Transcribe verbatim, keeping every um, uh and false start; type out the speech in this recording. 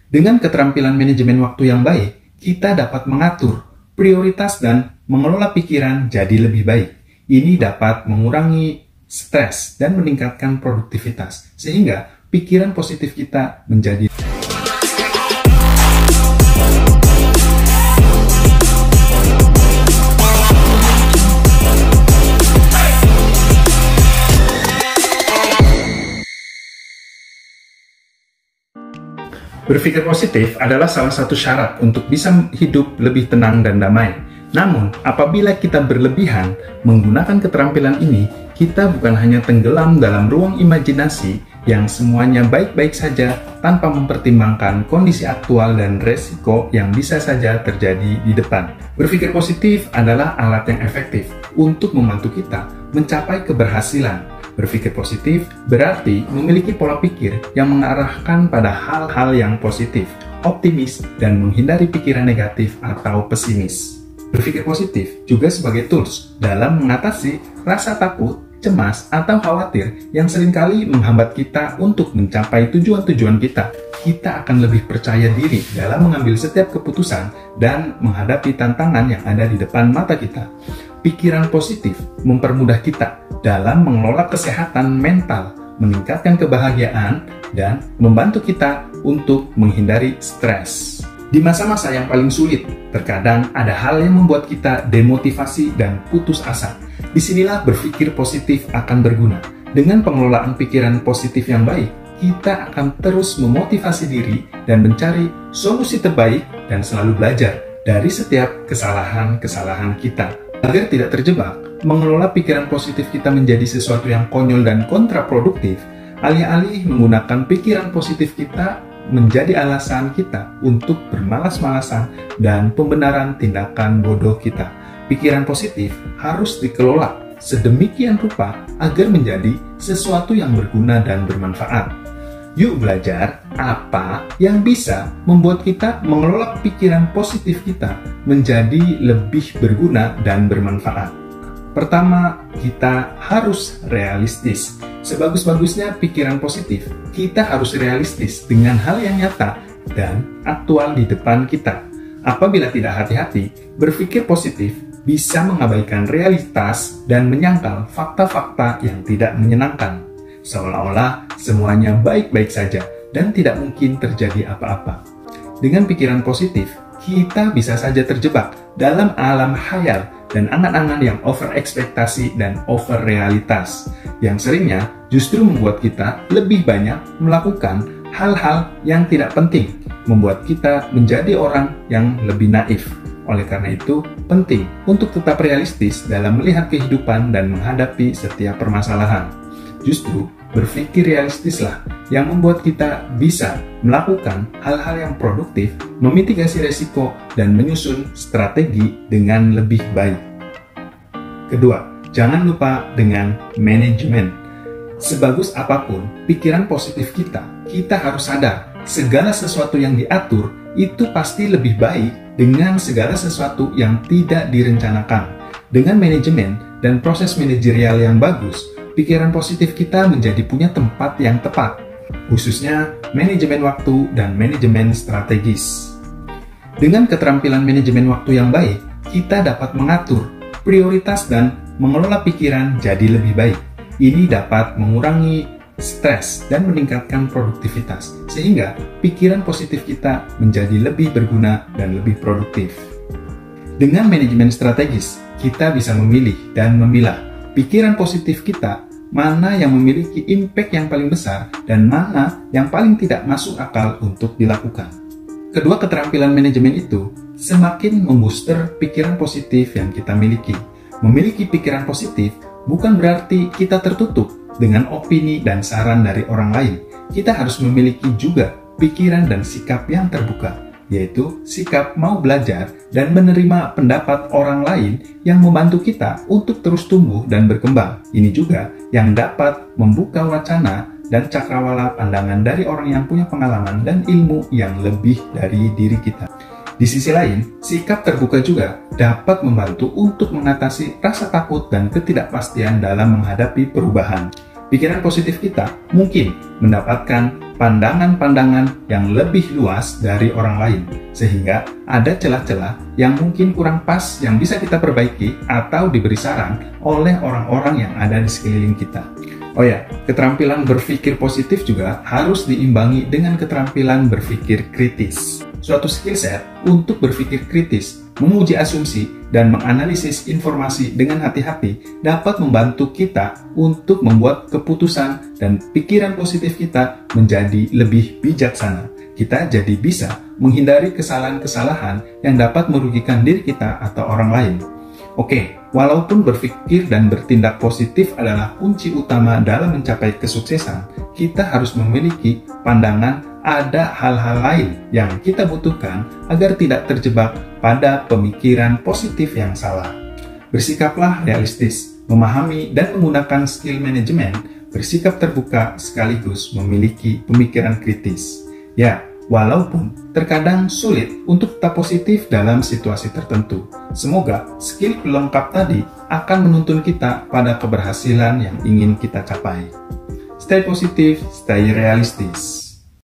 Dengan keterampilan manajemen waktu yang baik, kita dapat mengatur prioritas dan mengelola pikiran jadi lebih baik. Ini dapat mengurangi stres dan meningkatkan produktivitas, sehingga pikiran positif kita menjadi Berpikir positif adalah salah satu syarat untuk bisa hidup lebih tenang dan damai. Namun, apabila kita berlebihan menggunakan keterampilan ini, kita bukan hanya tenggelam dalam ruang imajinasi yang semuanya baik-baik saja tanpa mempertimbangkan kondisi aktual dan resiko yang bisa saja terjadi di depan. Berpikir positif adalah alat yang efektif untuk membantu kita mencapai keberhasilan. Berpikir positif berarti memiliki pola pikir yang mengarahkan pada hal-hal yang positif, optimis, dan menghindari pikiran negatif atau pesimis. Berpikir positif juga sebagai tools dalam mengatasi rasa takut, cemas, atau khawatir yang seringkali menghambat kita untuk mencapai tujuan-tujuan kita. Kita akan lebih percaya diri dalam mengambil setiap keputusan dan menghadapi tantangan yang ada di depan mata kita. Pikiran positif mempermudah kita dalam mengelola kesehatan mental, meningkatkan kebahagiaan, dan membantu kita untuk menghindari stres. Di masa-masa yang paling sulit, terkadang ada hal yang membuat kita demotivasi dan putus asa. Disinilah berpikir positif akan berguna. Dengan pengelolaan pikiran positif yang baik, kita akan terus memotivasi diri dan mencari solusi terbaik dan selalu belajar dari setiap kesalahan-kesalahan kita. Agar tidak terjebak, mengelola pikiran positif kita menjadi sesuatu yang konyol dan kontraproduktif, alih-alih menggunakan pikiran positif kita menjadi alasan kita untuk bermalas-malasan dan pembenaran tindakan bodoh kita. Pikiran positif harus dikelola sedemikian rupa agar menjadi sesuatu yang berguna dan bermanfaat. Yuk belajar apa yang bisa membuat kita mengelola pikiran positif kita menjadi lebih berguna dan bermanfaat. Pertama, kita harus realistis. Sebagus-bagusnya pikiran positif, kita harus realistis dengan hal yang nyata dan aktual di depan kita. Apabila tidak hati-hati, berpikir positif bisa mengabaikan realitas dan menyangkal fakta-fakta yang tidak menyenangkan. Seolah-olah semuanya baik-baik saja dan tidak mungkin terjadi apa-apa. Dengan pikiran positif, kita bisa saja terjebak dalam alam khayal dan angan-angan yang over ekspektasi dan over realitas, yang seringnya justru membuat kita lebih banyak melakukan hal-hal yang tidak penting, membuat kita menjadi orang yang lebih naif. Oleh karena itu, penting untuk tetap realistis dalam melihat kehidupan dan menghadapi setiap permasalahan. Justru berpikir realistislah yang membuat kita bisa melakukan hal-hal yang produktif, memitigasi resiko, dan menyusun strategi dengan lebih baik. Kedua, jangan lupa dengan manajemen. Sebagus apapun pikiran positif kita, kita harus sadar segala sesuatu yang diatur itu pasti lebih baik dengan segala sesuatu yang tidak direncanakan. Dengan manajemen dan proses manajerial yang bagus, pikiran positif kita menjadi punya tempat yang tepat, khususnya manajemen waktu dan manajemen strategis. Dengan keterampilan manajemen waktu yang baik, kita dapat mengatur prioritas dan mengelola pikiran jadi lebih baik. Ini dapat mengurangi stres dan meningkatkan produktivitas, sehingga pikiran positif kita menjadi lebih berguna dan lebih produktif. Dengan manajemen strategis, kita bisa memilih dan memilah pikiran positif kita mana yang memiliki impact yang paling besar dan mana yang paling tidak masuk akal untuk dilakukan. Kedua keterampilan manajemen itu semakin membooster pikiran positif yang kita miliki. Memiliki pikiran positif bukan berarti kita tertutup dengan opini dan saran dari orang lain. Kita harus memiliki juga pikiran dan sikap yang terbuka, yaitu sikap mau belajar dan menerima pendapat orang lain yang membantu kita untuk terus tumbuh dan berkembang. Ini juga yang dapat membuka wacana dan cakrawala pandangan dari orang yang punya pengalaman dan ilmu yang lebih dari diri kita. Di sisi lain, sikap terbuka juga dapat membantu untuk mengatasi rasa takut dan ketidakpastian dalam menghadapi perubahan. Pikiran positif kita mungkin mendapatkan pandangan-pandangan yang lebih luas dari orang lain, sehingga ada celah-celah yang mungkin kurang pas yang bisa kita perbaiki atau diberi saran oleh orang-orang yang ada di sekeliling kita. Oh ya, keterampilan berpikir positif juga harus diimbangi dengan keterampilan berpikir kritis. Suatu skill set untuk berpikir kritis, menguji asumsi, dan menganalisis informasi dengan hati-hati dapat membantu kita untuk membuat keputusan dan pikiran positif kita menjadi lebih bijaksana. Kita jadi bisa menghindari kesalahan-kesalahan yang dapat merugikan diri kita atau orang lain. Oke, walaupun berpikir dan bertindak positif adalah kunci utama dalam mencapai kesuksesan, kita harus memiliki pandangan ada hal-hal lain yang kita butuhkan agar tidak terjebak pada pemikiran positif yang salah. Bersikaplah realistis, memahami dan menggunakan skill manajemen, bersikap terbuka sekaligus memiliki pemikiran kritis. Ya, walaupun terkadang sulit untuk tetap positif dalam situasi tertentu, semoga skill pelengkap tadi akan menuntun kita pada keberhasilan yang ingin kita capai. Stay positif, stay realistis.